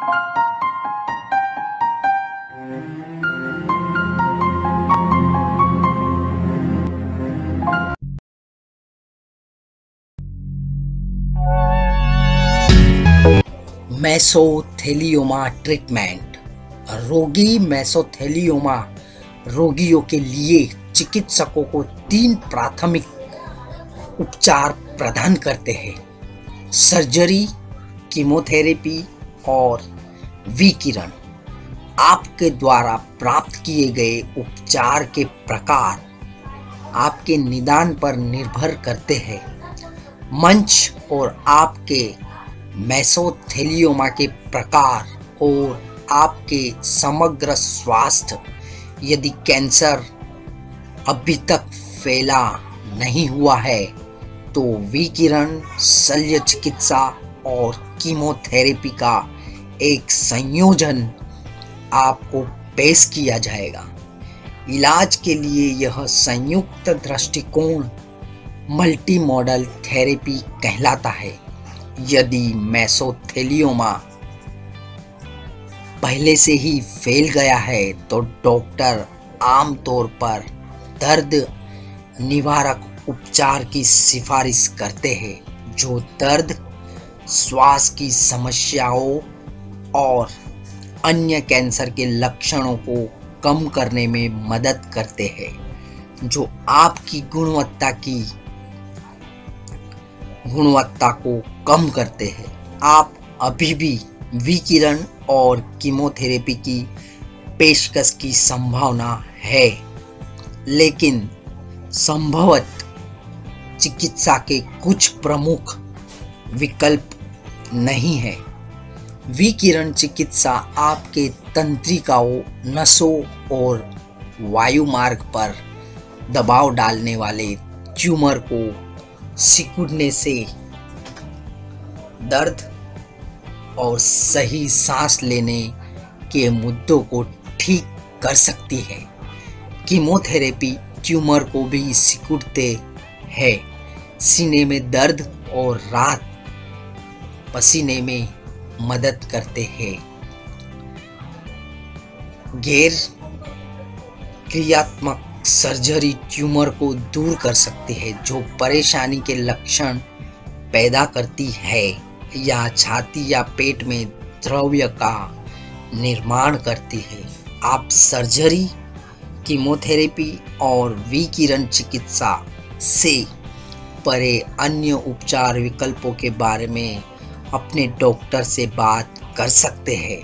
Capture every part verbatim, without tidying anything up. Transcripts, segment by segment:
मेसोथेलियोमा treatment. रोगी मेसोथेलियोमा रोगियों के लिए चिकित्सकों को तीन प्राथमिक उपचार प्रदान करते हैं: सर्जरी, कीमोथेरेपी और विकिरण। आपके द्वारा प्राप्त किए गए उपचार के प्रकार आपके निदान पर निर्भर करते हैं। मंच और आपके मेसोथेलियोमा के प्रकार और आपके समग्र स्वास्थ्य। यदि कैंसर अभी तक फैला नहीं हुआ है तो विकिरण, शल्य चिकित्सा और कीमोथेरेपी का एक संयोजन आपको पेश किया जाएगा। इलाज के लिए यह संयुक्त दृष्टिकोण मल्टी मॉडल थेरेपी कहलाता है। यदि मेसोथेलियोमा पहले से ही फैल गया है तो डॉक्टर आमतौर पर दर्द निवारक उपचार की सिफारिश करते हैं जो दर्द, श्वास की समस्याओं और अन्य कैंसर के लक्षणों को कम करने में मदद करते हैं, जो आपकी गुणवत्ता की गुणवत्ता को कम करते हैं। आप अभी भी विकिरण और कीमोथेरेपी की पेशकश की संभावना है, लेकिन संभवतः चिकित्सा के कुछ प्रमुख विकल्प नहीं है। विकिरण चिकित्सा आपके तंत्रिकाओं, नसों और वायुमार्ग पर दबाव डालने वाले ट्यूमर को सिकुड़ने से दर्द और सही सांस लेने के मुद्दों को ठीक कर सकती है। कीमोथेरेपी ट्यूमर को भी सिकुड़ते हैं, सीने में दर्द और राहत पसीने में मदद करते हैं। गैर क्रियात्मक सर्जरी ट्यूमर को दूर कर सकती है जो परेशानी के लक्षण पैदा करती है या छाती या पेट में द्रव्य का निर्माण करती है। आप सर्जरी, कीमोथेरेपी और विकिरण चिकित्सा से परे अन्य उपचार विकल्पों के बारे में अपने डॉक्टर से बात कर सकते हैं।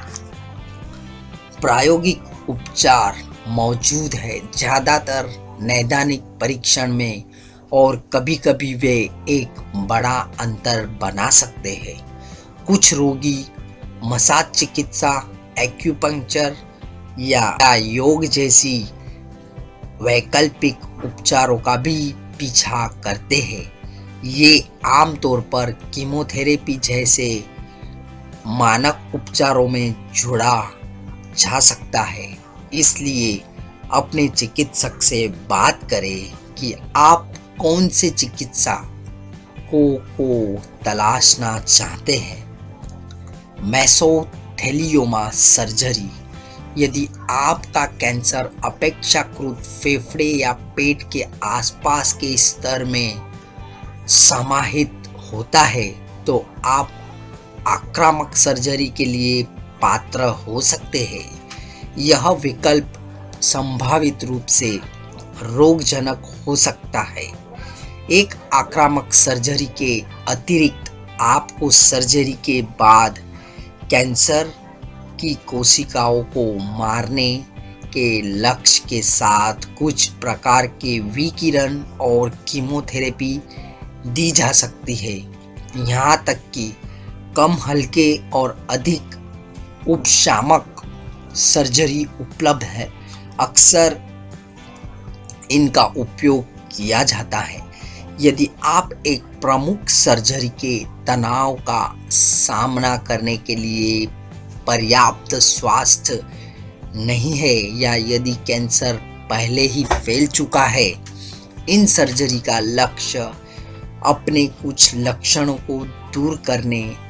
प्रायोगिक उपचार मौजूद है, ज़्यादातर नैदानिक परीक्षण में, और कभी-कभी वे एक बड़ा अंतर बना सकते हैं। कुछ रोगी मसाज चिकित्सा, एक्यूपंक्चर या योग जैसी वैकल्पिक उपचारों का भी पीछा करते हैं। ये आमतौर पर कीमोथेरेपी जैसे मानक उपचारों में जोड़ा जा सकता है। इसलिए अपने चिकित्सक से बात करें कि आप कौन से चिकित्सा को को तलाशना चाहते हैं। Mesothelioma surgery. यदि आपका कैंसर अपेक्षाकृत फेफड़े या पेट के आसपास के स्तर में समाहित होता है तो आप आक्रामक सर्जरी के लिए पात्र हो सकते हैं। यह विकल्प संभावित रूप से रोगजनक हो सकता है। एक आक्रामक सर्जरी के अतिरिक्त आपको सर्जरी के बाद कैंसर की कोशिकाओं को मारने के लक्ष्य के साथ कुछ प्रकार के विकिरण और कीमोथेरेपी दी जा सकती है। यहाँ तक कि कम हल्के और अधिक उपशामक सर्जरी उपलब्ध है। अक्सर इनका उपयोग किया जाता है यदि आप एक प्रमुख सर्जरी के तनाव का सामना करने के लिए पर्याप्त स्वास्थ्य नहीं है या यदि कैंसर पहले ही फैल चुका है। इन सर्जरी का लक्ष्य अपने कुछ लक्षणों को दूर करने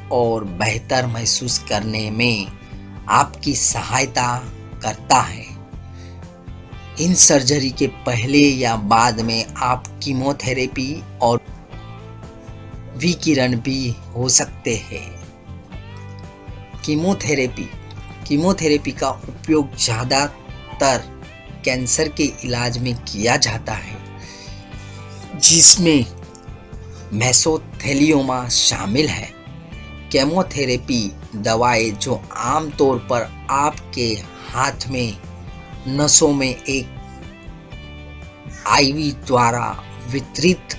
और बेहतर महसूस करने में आपकी सहायता करता है। इन सर्जरी के पहले या बाद में आप कीमोथेरेपी और विकिरण भी हो सकते हैं। कीमोथेरेपी कीमोथेरेपी का उपयोग ज़्यादातर कैंसर के इलाज में किया जाता है, जिसमें मेसोथेलियोमा शामिल है। केमोथेरेपी दवाएं जो आमतौर पर आपके हाथ में नसों में एक आईवी द्वारा वितरित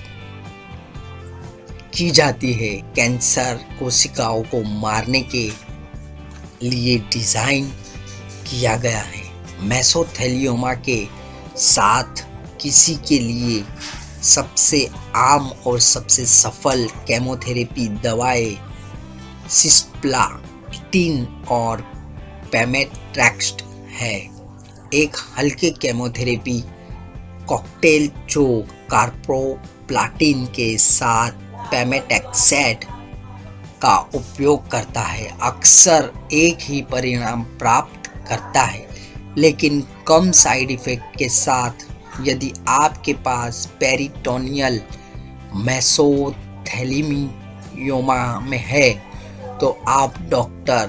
की जाती है, कैंसर कोशिकाओं को मारने के लिए डिज़ाइन किया गया है। मेसोथेलियोमा के साथ किसी के लिए सबसे आम और सबसे सफल केमोथेरेपी दवाएं सिस्प्लाटिन और पेमेट्रैक्स्ट है। एक हल्के केमोथेरेपी कॉकटेल जो कार्बोप्लाटिन के साथ पेमेटैक्सेट का उपयोग करता है, अक्सर एक ही परिणाम प्राप्त करता है, लेकिन कम साइड इफ़ेक्ट के साथ। यदि आपके पास पेरिटोनियल मेसोथेलियोमा में है, तो आप डॉक्टर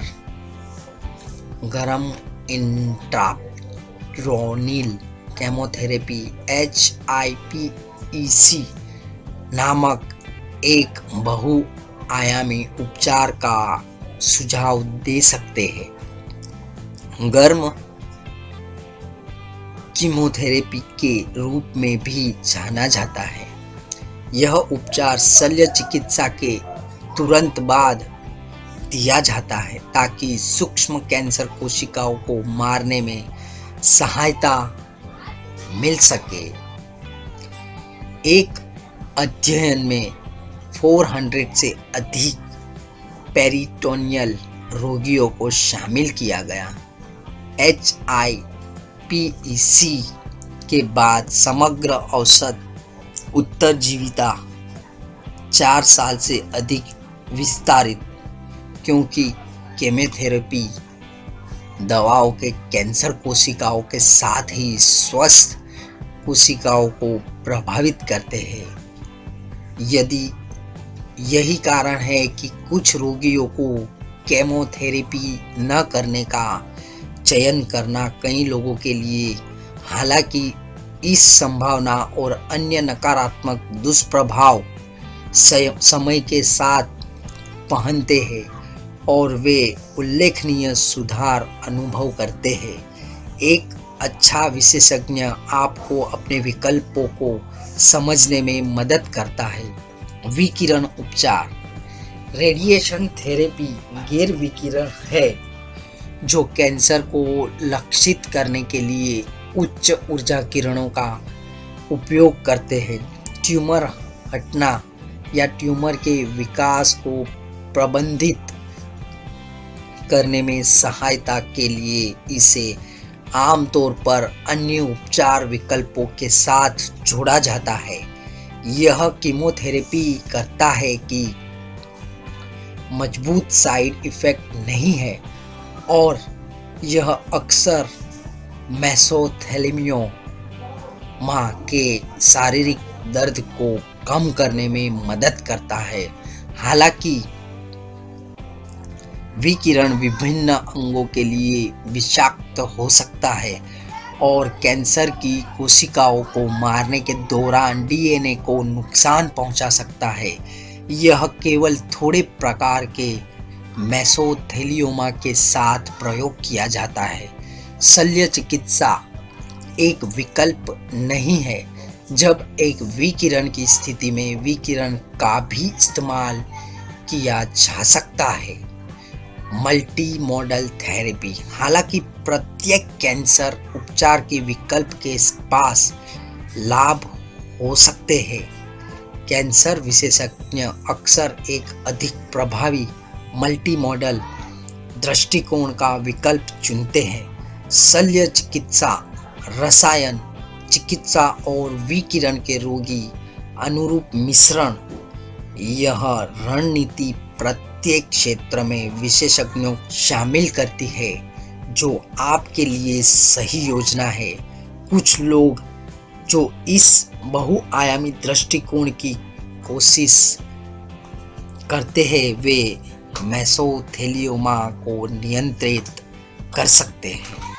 गरम इंट्राक्रोनिल chemotherapy H I P E C नामक एक बहुआयामी उपचार का सुझाव दे सकते हैं। गर्म कीमोथेरेपी के रूप में भी जाना जाता है। यह उपचार शल्य चिकित्सा के तुरंत बाद दिया जाता है ताकि सूक्ष्म कैंसर कोशिकाओं को मारने में सहायता मिल सके। एक अध्ययन में चार सौ से अधिक पेरिटोनियल रोगियों को शामिल किया गया। एच आई पी ई सी के बाद समग्र औसत उत्तरजीविता चार साल से अधिक विस्तारित, क्योंकि केमोथेरेपी दवाओं के कैंसर कोशिकाओं के साथ ही स्वस्थ कोशिकाओं को प्रभावित करते हैं। यदि यही कारण है कि कुछ रोगियों को केमोथेरेपी न करने का चयन करना कई लोगों के लिए, हालांकि इस संभावना और अन्य नकारात्मक दुष्प्रभाव समय के साथ पहनते हैं और वे उल्लेखनीय सुधार अनुभव करते हैं। एक अच्छा विशेषज्ञ आपको अपने विकल्पों को समझने में मदद करता है। विकिरण उपचार रेडिएशन थेरेपी गैर विकिरण है जो कैंसर को लक्षित करने के लिए उच्च ऊर्जा किरणों का उपयोग करते हैं। ट्यूमर हटना या ट्यूमर के विकास को प्रबंधित करने में सहायता के लिए इसे आमतौर पर अन्य उपचार विकल्पों के साथ जोड़ा जाता है। यह कीमोथेरेपी करता है कि मजबूत साइड इफ़ेक्ट नहीं है और यह अक्सर मेसोथेलियोमा के शारीरिक दर्द को कम करने में मदद करता है। हालांकि विकिरण विभिन्न अंगों के लिए विषाक्त हो सकता है और कैंसर की कोशिकाओं को मारने के दौरान डी एन ए को नुकसान पहुंचा सकता है। यह केवल थोड़े प्रकार के मेसोथेलियोमा के साथ प्रयोग किया जाता है। शल्य चिकित्सा एक विकल्प नहीं है जब एक विकिरण की स्थिति में विकिरण का भी इस्तेमाल किया जा सकता है। मल्टी मॉडल थेरेपी हालांकि प्रत्येक कैंसर उपचार के विकल्प के पास लाभ हो सकते हैं, कैंसर विशेषज्ञ अक्सर एक अधिक प्रभावी मल्टी मॉडल दृष्टिकोण का विकल्प चुनते हैं। शल्य चिकित्सा, रसायन चिकित्सा और विकिरण के रोगी अनुरूप मिश्रण। यह रणनीति प्रत्येक प्रत्येक क्षेत्र में विशेषज्ञों शामिल करती है जो आपके लिए सही योजना है। कुछ लोग जो इस बहुआयामी दृष्टिकोण की कोशिश करते हैं वे मेसोथेलियोमा को नियंत्रित कर सकते हैं।